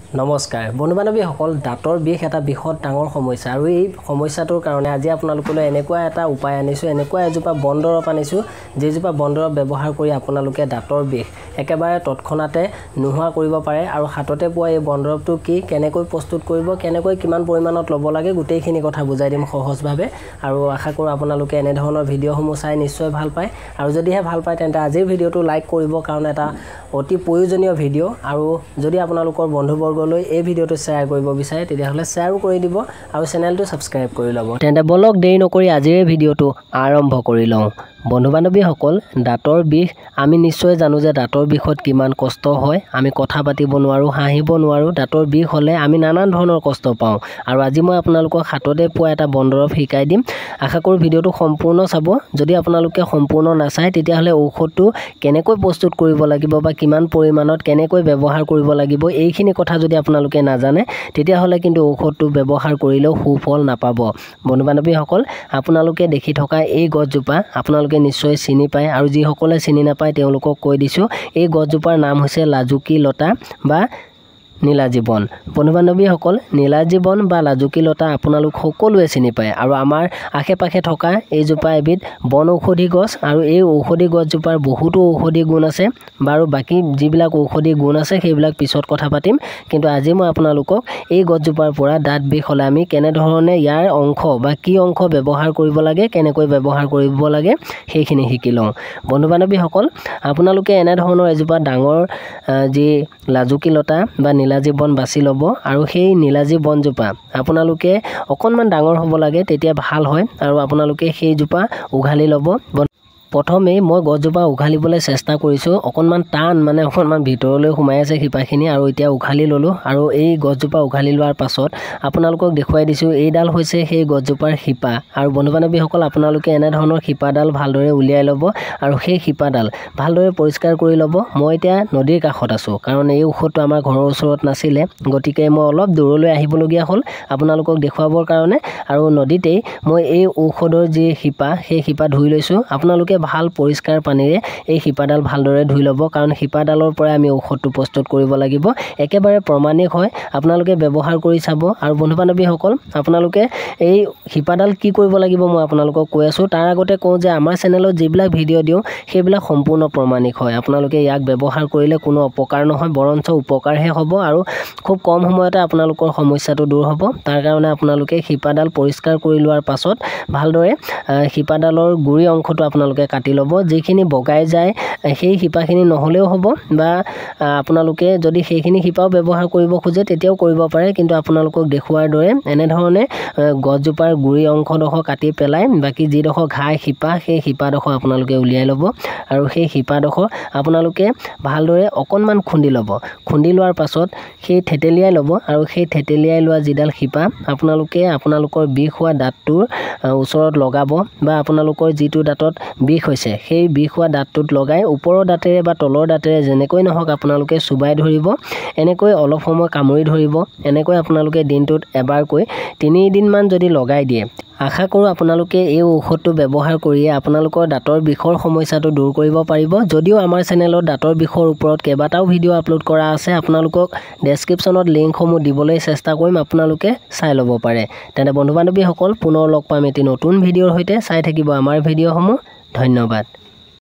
নমস্কাৰ বন্ধু-বান্ধৱীসকল দাঁতৰ বিষ এটা বৃহৎ ডাঙৰ সমস্যা আৰু এই সমস্যাটোৰ কাৰণে আজি আপোনালোকলৈ এনেকুৱা এটা উপায় আনিছো এনেকুৱা এজোপা বনদৰৱ আনিছো যেজোপা বনদৰৱ ব্যৱহাৰ কৰি আপোনালোকে দাঁতৰ বিষ একেবাৰে তৎক্ষণাতে নোহোৱা কৰিব পাৰে আৰু হাততে পোৱা এই বনদৰৱটো কি কেনেকৈ প্ৰস্তুত কৰিব কেনেকৈ কিমান পৰিমাণত ল'ব লাগে গোটেইখিনি কথা বুজাই দিম সহজভাৱে আৰু আশা কৰোঁ আপোনালোকে এনে ধৰণৰ ভিডিঅ'সমূহ চাই নিশ্চয় ভাল পায় আৰু যদিহে ভাল পায় তেন্তে আজিৰ ভিডিঅ'টো লাইক কৰিব কাৰণ এটা অতি প্ৰয়োজনীয় ভিডিঅ' আৰু যদি আপোনালোকৰ বন্ধুবৰ্গলৈ এই ভিডিঅ'টো শ্বেয়াৰ কৰিব বিচাৰে তেতিয়াহ'লে শ্বেয়াৰো কৰি দিব আৰু চেনেলটো সাবস্ক্ৰাইব কৰি ল'ব তেন্তে বলক দেৰি নকৰি আজিৰ ভিডিঅ'টো আৰম্ভ কৰি লওঁ বন্ধু-বান্ধৱীসকল দাঁতৰ বিষ আমি নিশ্চয় জানো যে দাঁতৰ বিষত কিমান কষ্ট হয় আমি কথা পাতিব নোৱাৰো হাঁহিব নোৱাৰো দাঁতৰ বিষ হ'লে আমি নানান ধৰণৰ কষ্ট পাওঁ আৰু আজি মই আপোনালোকক হাততে পোৱা এটা বনদৰৱ শিকাই দিম আশা কৰোঁ ভিডিঅ'টো সম্পূৰ্ণ চাব যদি আপোনালোকে সম্পূৰ্ণ নাচায় তেতিয়াহ'লে ঔষধটো কেনেকৈ প্ৰস্তুত কৰিব লাগিব বা কিমান পৰিমাণত কেনেকৈ ব্যৱহাৰ কৰিব লাগিব এইখিনি কথা যদি আপোনালোকে নাজানে তেতিয়াহ'লে কিন্তু ঔষধটো ব্যৱহাৰ কৰিলেও সুফল নাপাব বন্ধু-বান্ধৱীসকল আপোনালোকে দেখি থকা এই গছজোপা আপোনালোকে নিশ্চয় চিনি পায় আৰু যিসকলে চিনি নাপায় তেওঁলোকক কৈ দিছোঁ এই গছজোপাৰ নাম হৈছে লাজুকী লতা বা নীলাজীবন বন্ধু-বান্ধৱীসকল নীলাজীবন বা লাজুকী লতা আপোনালোক সকলোৱে চিনি পায় আৰু আমাৰ আশে-পাশে থকা এইজোপা এবিধ বন ঔষধি গছ আৰু এই ঔষধি গছজোপাৰ বহুতো ঔষধি গুণ আছে বাৰু বাকি যিবিলাক ঔষধি গুণ আছে সেইবিলাক পিছত কথা পাতিম কিন্তু আজি মই আপোনালোকক এই গছজোপাৰ পৰা দাঁত বিষ হ'লে আমি কেনেধৰণে ইয়াৰ অংশ বা কি অংশ ব্যৱহাৰ কৰিব লাগে কেনেকৈ ব্যৱহাৰ কৰিব লাগে সেইখিনি শিকি লওঁ বন্ধু-বান্ধৱীসকল আপোনালোকে এনে ধৰণৰ এজোপা ডাঙৰ যি লাজুকী লতা বা নীলাজীবন বাছি ল'ব আৰু সেই নীলাজী বনজোপা আপোনালোকে অকণমান ডাঙৰ হ'ব লাগে তেতিয়া ভাল হয় আৰু আপোনালোকে সেইজোপা উঘালি ল'ব প্ৰথমে মই গছজোপা উঘালিবলৈ চেষ্টা কৰিছোঁ অকণমান টান মানে অকণমান ভিতৰলৈ সোমাই আছে শিপাখিনি আৰু এতিয়া উঘালি ল'লোঁ আৰু এই গছজোপা উঘালি লোৱাৰ পাছত আপোনালোকক দেখুৱাই দিছোঁ এইডাল হৈছে সেই গছজোপাৰ শিপা আৰু বন্ধু-বান্ধৱীসকল আপোনালোকে এনে ধৰণৰ শিপাডাল ভালদৰে উলিয়াই ল'ব আৰু সেই শিপাডাল ভালদৰে পৰিষ্কাৰ কৰি ল'ব মই এতিয়া নদীৰ কাষত আছোঁ কাৰণ এই ঔষধটো আমাৰ ঘৰৰ ওচৰত নাছিলে গতিকে মই অলপ দূৰলৈ আহিবলগীয়া হ'ল আপোনালোকক দেখুৱাবৰ কাৰণে আৰু নদীতেই মই এই ঔষধৰ যি শিপা সেই শিপা ধুই লৈছোঁ আপোনালোকে ভাল পৰিষ্কাৰ পানীৰে এই শিপাডাল ভালদৰে ধুই ল'ব কাৰণ শিপাডালৰ পৰা আমি ঔষধটো প্ৰস্তুত কৰিব লাগিব একেবাৰে প্ৰমাণিক হয় আপোনালোকে ব্যৱহাৰ কৰি চাব আৰু বন্ধু-বান্ধৱীসকল আপোনালোকে এই শিপাডাল কি কৰিব লাগিব মই আপোনালোকক কৈ আছোঁ তাৰ আগতে কওঁ যে আমাৰ চেনেলত যিবিলাক ভিডিঅ' দিওঁ সেইবিলাক সম্পূৰ্ণ প্ৰমাণিক হয় আপোনালোকে ইয়াক ব্যৱহাৰ কৰিলে কোনো অপকাৰ নহয় বৰঞ্চ উপকাৰহে হ'ব আৰু খুব কম সময়তে আপোনালোকৰ সমস্যাটো দূৰ হ'ব তাৰ কাৰণে আপোনালোকে শিপাডাল পৰিষ্কাৰ কৰি লোৱাৰ পাছত ভালদৰে শিপাডালৰ গুৰি অংশটো আপোনালোকে কাটি ল'ব যিখিনি বগাই যায় সেই শিপাখিনি নহ'লেও হ'ব বা আপোনালোকে যদি সেইখিনি শিপাও ব্যৱহাৰ কৰিব খোজে তেতিয়াও কৰিব পাৰে কিন্তু আপোনালোকক দেখুৱাৰ দৰে এনেধৰণে গছজোপাৰ গুৰি অংশডোখৰ কাটি পেলাই বাকি যিডোখৰ ঘাই শিপা সেই শিপাডোখৰ আপোনালোকে উলিয়াই ল'ব আৰু সেই শিপাডোখৰ আপোনালোকে ভালদৰে অকণমান খুন্দি ল'ব খুন্দি লোৱাৰ পাছত সেই থেতেলিয়াই ল'ব আৰু সেই থেতেলিয়াই লোৱা যিডাল শিপা আপোনালোকে আপোনালোকৰ বিষ হোৱা দাঁতটোৰ ওচৰত লগাব বা আপোনালোকৰ যিটো দাঁতত বিষ হৈছে সেই বিষ হোৱা দাঁতটোত লগাই ওপৰৰ দাঁতেৰে বা তলৰ দাঁতেৰে যেনেকৈ নহওক আপোনালোকে চুবাই ধৰিব এনেকৈ অলপ সময় কামুৰি ধৰিব এনেকৈ আপোনালোকে দিনটোত এবাৰকৈ 3 দিনমান যদি লগাই দিয়ে আশা কৰোঁ আপোনালোকে এই ঔষধটো ব্যৱহাৰ কৰিয়ে আপোনালোকৰ দাঁতৰ বিষৰ সমস্যাটো দূৰ কৰিব পাৰিব যদিও আমাৰ চেনেলত দাঁতৰ বিষৰ ওপৰত কেইবাটাও ভিডিঅ' আপলোড কৰা আছে আপোনালোকক ডেছক্ৰিপশ্যনত লিংকসমূহ দিবলৈ চেষ্টা কৰিম আপোনালোকে চাই ল'ব পাৰে তেন্তে বন্ধু-বান্ধৱীসকল পুনৰ লগ পাম এটি নতুন ভিডিঅ'ৰ সৈতে চাই থাকিব আমাৰ ভিডিঅ'সমূহ ধন্যবাদ